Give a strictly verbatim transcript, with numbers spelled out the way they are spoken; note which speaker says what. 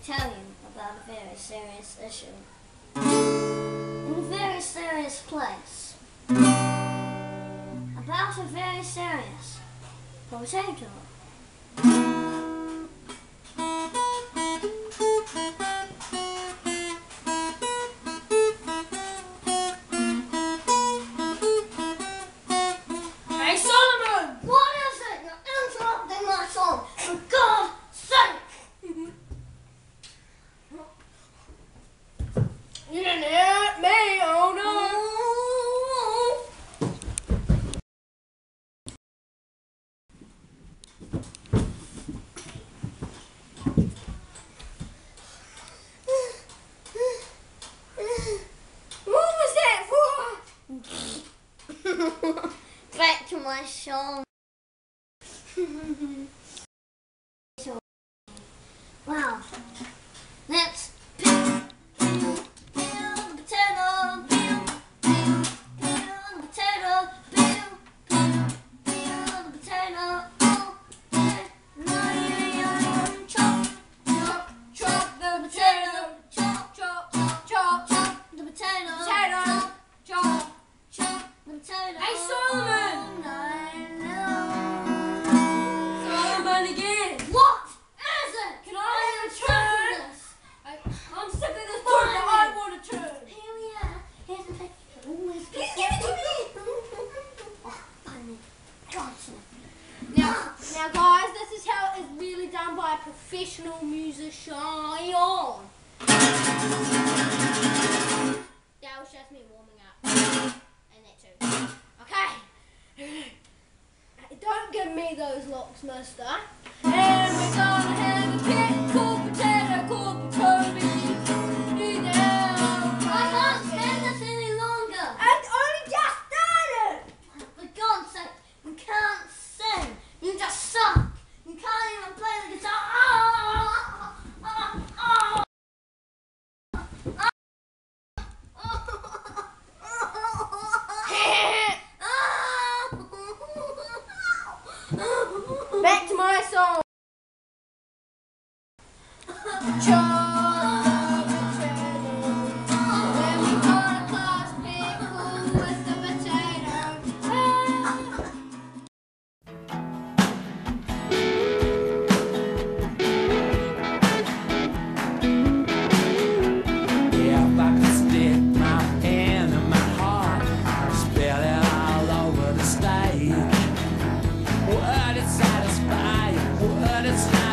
Speaker 1: tell you about a very serious issue. In a very serious place. About a very serious potato.
Speaker 2: Hey Solomon!
Speaker 1: What is it? You're interrupting my song! For God's sake!
Speaker 2: You didn't hit me, oh no! What was that for?
Speaker 1: Back to my song. Wow. Let's peel, peel, peel the potato, peel, peel, peel the potato, peel, peel, peel the potato. Oh, yeah, yeah, yeah, yeah. Chop,
Speaker 2: Chop, chop the potato.
Speaker 1: chop,
Speaker 2: Chop, chop, chop,
Speaker 1: chop the potato,
Speaker 2: potato. Chop.
Speaker 1: chop the potato.
Speaker 2: Hey, Solomon!
Speaker 1: I know.
Speaker 2: Solomon again.
Speaker 1: What is it?
Speaker 2: Can I
Speaker 1: I'm
Speaker 2: have a
Speaker 1: sick of
Speaker 2: turn?
Speaker 1: this.
Speaker 2: I, I'm sick of this part that I want to turn.
Speaker 1: Here we are. Here's the picture. Always
Speaker 2: Please give it to me.
Speaker 1: Oh, funny. Gotcha.
Speaker 2: Now, now, guys, this is how it is really done by a professional musician. That was just me warming up, and that too. Okay. Don't give me those locks, mister. And we're gonna have a pit called potato, called potato.
Speaker 1: I can't stand this any longer.
Speaker 2: And only just started.
Speaker 1: For God's sake, you can't sing. You just suck. You can't even play the guitar. Oh, oh, oh, oh.
Speaker 2: Back to my song. Chop potato. Then we got a class pickle with the potato.
Speaker 3: Yeah, if I could stick my hand in my heart, I'd spill it all over the stage. Would it satisfy you? Would it satisfy